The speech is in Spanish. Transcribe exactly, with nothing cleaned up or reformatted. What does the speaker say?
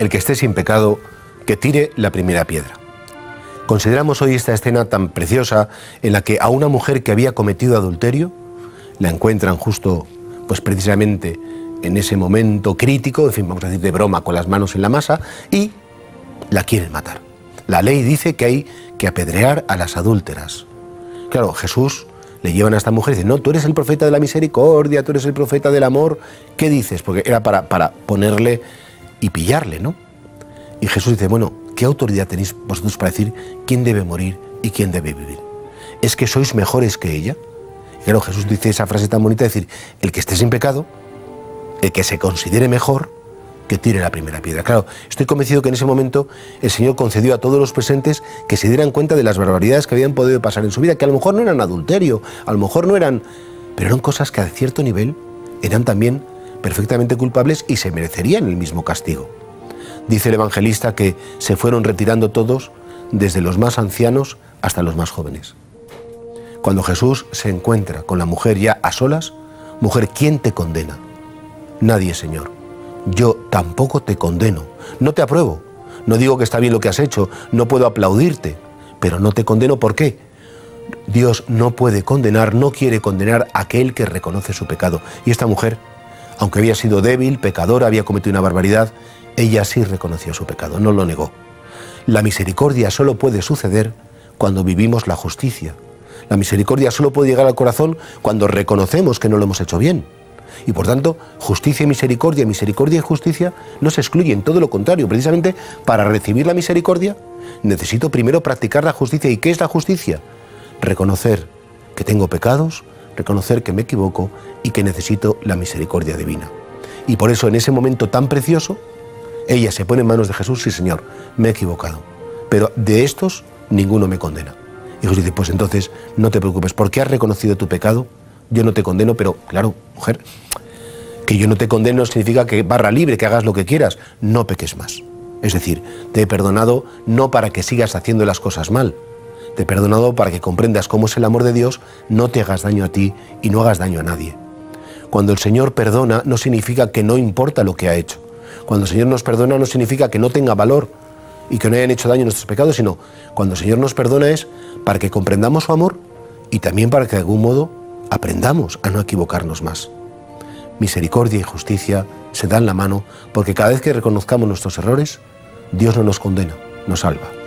El que esté sin pecado, que tire la primera piedra. Consideramos hoy esta escena tan preciosa en la que a una mujer que había cometido adulterio la encuentran justo, pues precisamente en ese momento crítico, en fin, vamos a decir de broma, con las manos en la masa, y la quieren matar. La ley dice que hay que apedrear a las adúlteras. Claro, Jesús le llevan a esta mujer y dice, no, tú eres el profeta de la misericordia, tú eres el profeta del amor. ¿Qué dices? Porque era para, para ponerle y pillarle, ¿no? Y Jesús dice, bueno, ¿qué autoridad tenéis vosotros para decir quién debe morir y quién debe vivir? ¿Es que sois mejores que ella? Y claro, Jesús dice esa frase tan bonita, es decir, el que esté sin pecado, el que se considere mejor, que tire la primera piedra. Claro, estoy convencido que en ese momento el Señor concedió a todos los presentes que se dieran cuenta de las barbaridades que habían podido pasar en su vida, que a lo mejor no eran adulterio, a lo mejor no eran, pero eran cosas que a cierto nivel eran también perfectamente culpables y se merecerían el mismo castigo. Dice el evangelista que se fueron retirando todos, desde los más ancianos hasta los más jóvenes. Cuando Jesús se encuentra con la mujer ya a solas, mujer, ¿quién te condena? Nadie, Señor. Yo tampoco te condeno, no te apruebo, no digo que está bien lo que has hecho, no puedo aplaudirte, pero no te condeno. ¿Por qué? Dios no puede condenar, no quiere condenar a aquel que reconoce su pecado. Y esta mujer, aunque había sido débil, pecadora, había cometido una barbaridad, ella sí reconoció su pecado, no lo negó. La misericordia solo puede suceder cuando vivimos la justicia. La misericordia solo puede llegar al corazón cuando reconocemos que no lo hemos hecho bien. Y por tanto, justicia y misericordia, misericordia y justicia no se excluyen, todo lo contrario. Precisamente para recibir la misericordia necesito primero practicar la justicia. ¿Y qué es la justicia? Reconocer que tengo pecados, reconocer que me equivoco y que necesito la misericordia divina. Y por eso en ese momento tan precioso, ella se pone en manos de Jesús, sí Señor, me he equivocado, pero de estos ninguno me condena. Y Jesús dice, pues entonces no te preocupes, porque has reconocido tu pecado, yo no te condeno, pero claro, mujer, que yo no te condeno significa que barra libre, que hagas lo que quieras, no peques más. Es decir, te he perdonado no para que sigas haciendo las cosas mal, te he perdonado para que comprendas cómo es el amor de Dios, no te hagas daño a ti y no hagas daño a nadie. Cuando el Señor perdona no significa que no importa lo que ha hecho. Cuando el Señor nos perdona no significa que no tenga valor y que no hayan hecho daño a nuestros pecados, sino cuando el Señor nos perdona es para que comprendamos su amor y también para que de algún modo aprendamos a no equivocarnos más. Misericordia y justicia se dan la mano porque cada vez que reconozcamos nuestros errores, Dios no nos condena, nos salva.